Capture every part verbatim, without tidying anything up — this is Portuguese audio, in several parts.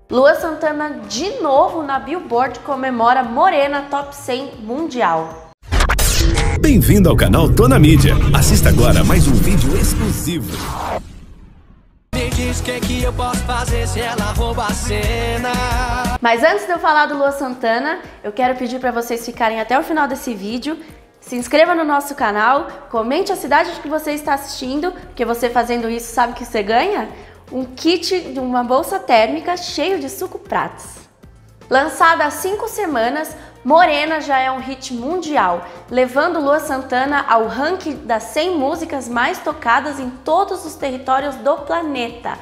Lua Santana de novo na Billboard comemora Morena Top cem Mundial. Bem-vindo ao canal Tô na Mídia. Assista agora mais um vídeo exclusivo. Me diz o que, que eu posso fazer se ela rouba a cena. Mas antes de eu falar do Lua Santana, eu quero pedir para vocês ficarem até o final desse vídeo. Se inscreva no nosso canal, comente a cidade que você está assistindo, porque você fazendo isso sabe que você ganha um kit de uma bolsa térmica cheio de suco prates. Lançada há cinco semanas, Morena já é um hit mundial, levando Lua Santana ao ranking das cem músicas mais tocadas em todos os territórios do planeta.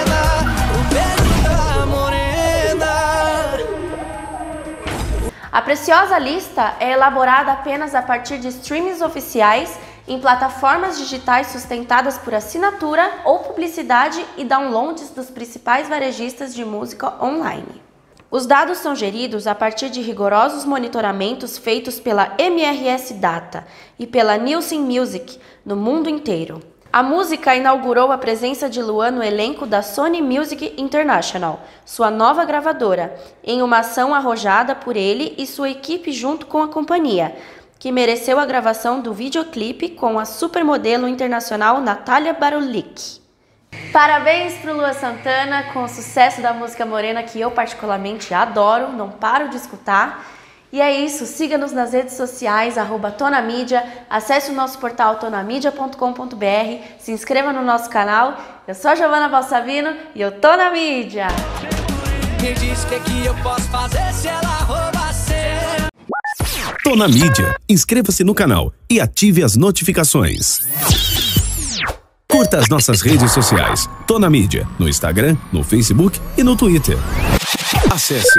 A preciosa lista é elaborada apenas a partir de streamings oficiais em plataformas digitais sustentadas por assinatura ou publicidade e downloads dos principais varejistas de música online. Os dados são geridos a partir de rigorosos monitoramentos feitos pela M R S Data e pela Nielsen Music no mundo inteiro. A música inaugurou a presença de Lua no elenco da Sony Music International, sua nova gravadora, em uma ação arrojada por ele e sua equipe junto com a companhia, que mereceu a gravação do videoclipe com a supermodelo internacional Natália Barulik. Parabéns pro Lua Santana com o sucesso da música Morena, que eu particularmente adoro, não paro de escutar. E é isso, siga-nos nas redes sociais, arroba Tô na Mídia, acesse o nosso portal tonamídia ponto com ponto br, se inscreva no nosso canal. Eu sou a Giovana Balsavino e eu tô na mídia! Me diz o que, que eu posso fazer se ela rouba a cena. Tô na Mídia. Inscreva-se no canal e ative as notificações. Curta as nossas redes sociais. Tô na Mídia, no Instagram, no Facebook e no Twitter. Acesse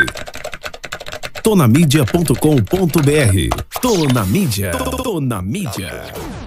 tonamídia ponto com ponto br. Tô na Mídia. Tô na Mídia.